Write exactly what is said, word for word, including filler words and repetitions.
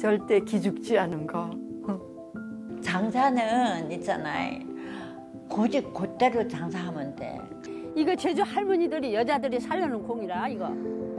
절대 기죽지 않은 거. 장사는 있잖아요. 고집 곧대로 장사하면 돼. 이거 제주 할머니들이 여자들이 살려놓은 공이라 이거.